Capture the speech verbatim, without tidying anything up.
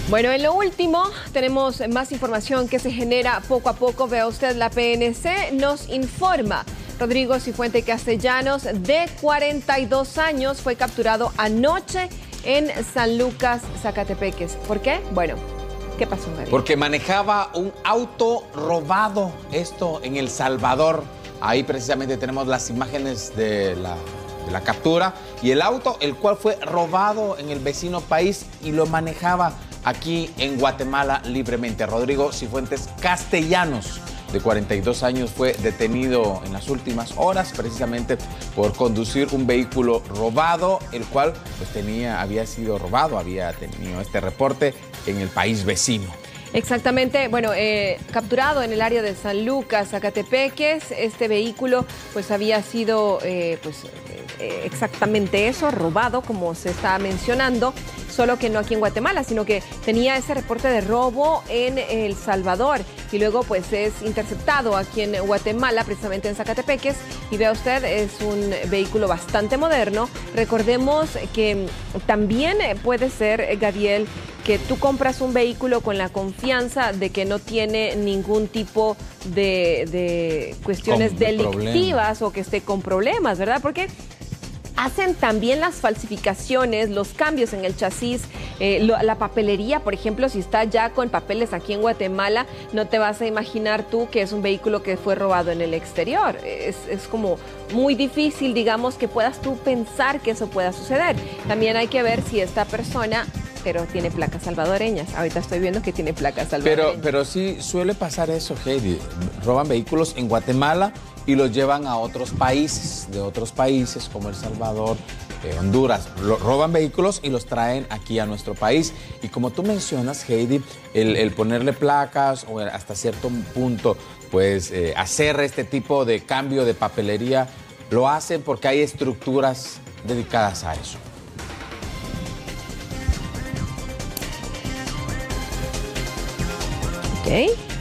Bueno, en lo último, tenemos más información que se genera poco a poco. Vea usted, la P N C nos informa. Rodrigo Cifuente Castellanos, de cuarenta y dos años, fue capturado anoche en San Lucas, Zacatepeques. ¿Por qué? Bueno, ¿qué pasó, María? Porque manejaba un auto robado, esto en El Salvador. Ahí precisamente tenemos las imágenes de la, de la captura y el auto, el cual fue robado en el vecino país y lo manejaba aquí en Guatemala libremente. Rodrigo Cifuentes Castellanos, de cuarenta y dos años, fue detenido en las últimas horas precisamente por conducir un vehículo robado, el cual pues tenía, había sido robado, había tenido este reporte en el país vecino. Exactamente, bueno, eh, capturado en el área de San Lucas, Zacatepeques. Este vehículo pues había sido eh, pues, eh, exactamente eso, robado, como se está mencionando, solo que no aquí en Guatemala, sino que tenía ese reporte de robo en El Salvador y luego pues es interceptado aquí en Guatemala, precisamente en Zacatepeques. Y vea usted, es un vehículo bastante moderno. Recordemos que también puede ser, Gabriel, que tú compras un vehículo con la confianza de que no tiene ningún tipo de, de cuestiones con delictivas problemas. O que esté con problemas, ¿verdad? Porque hacen también las falsificaciones, los cambios en el chasis, eh, lo, la papelería, por ejemplo, si está ya con papeles aquí en Guatemala, no te vas a imaginar tú que es un vehículo que fue robado en el exterior. Es, es como muy difícil, digamos, que puedas tú pensar que eso pueda suceder. También hay que ver si esta persona, pero tiene placas salvadoreñas. Ahorita estoy viendo que tiene placas salvadoreñas. Pero, pero sí suele pasar eso, Heidi. Roban vehículos en Guatemala y los llevan a otros países, de otros países como El Salvador, eh, Honduras. Lo, roban vehículos y los traen aquí a nuestro país. Y como tú mencionas, Heidi, el, el ponerle placas o hasta cierto punto, pues eh, hacer este tipo de cambio de papelería, lo hacen porque hay estructuras dedicadas a eso. Ok.